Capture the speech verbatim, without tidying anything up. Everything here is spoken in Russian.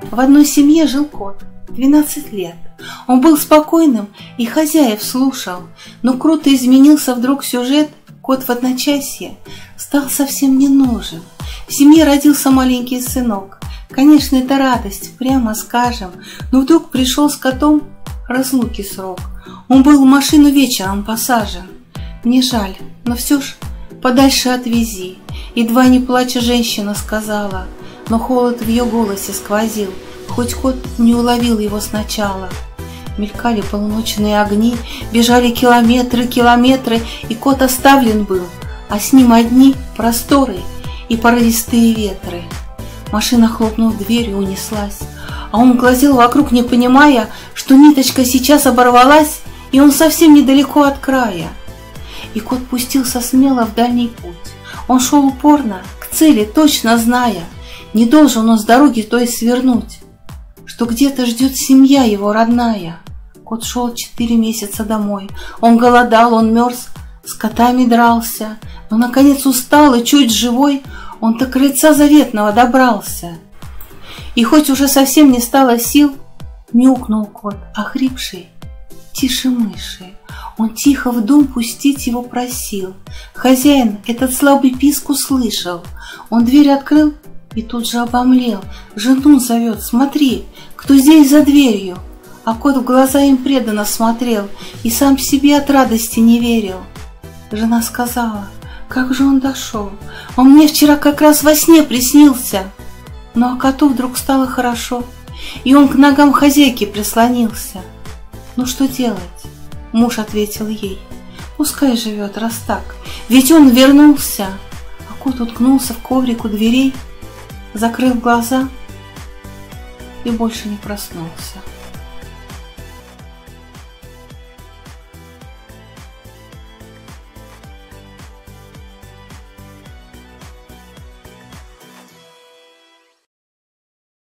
В одной семье жил кот, двенадцать лет. Он был спокойным и хозяев слушал, но круто изменился вдруг сюжет. Кот в одночасье стал совсем не нужен. В семье родился маленький сынок. Конечно, это радость, прямо скажем, но вдруг пришел с котом разлуки срок. Он был в машину вечером посажен. Мне жаль, но все ж подальше отвези. Едва не плача женщина сказала, но холод в ее голосе сквозил, хоть кот не уловил его сначала. Мелькали полуночные огни, бежали километры, километры, и кот оставлен был, а с ним одни просторы и порывистые ветры. Машина, хлопнув дверью, унеслась, а он глазел вокруг, не понимая, что ниточка сейчас оборвалась, и он совсем недалеко от края. И кот пустился смело в дальний путь. Он шел упорно, к цели, точно зная, не должен он с дороги той свернуть, что где-то ждет семья его родная. Кот шел четыре месяца домой. Он голодал, он мерз, с котами дрался, но, наконец, устал и чуть живой, он до крыльца заветного добрался. И хоть уже совсем не стало сил, мяукнул кот, охрипший, тише мыши. Он тихо в дом пустить его просил. Хозяин этот слабый писк услышал. Он дверь открыл и тут же обомлел. Жену зовет, смотри, кто здесь за дверью. А кот в глаза им преданно смотрел и сам себе от радости не верил. Жена сказала, как же он дошел, он мне вчера как раз во сне приснился. Ну а коту вдруг стало хорошо, и он к ногам хозяйки прислонился. Ну что делать? Муж ответил ей, пускай живет, раз так, ведь он вернулся. А кот уткнулся в коврик у дверей, закрыл глаза и больше не проснулся.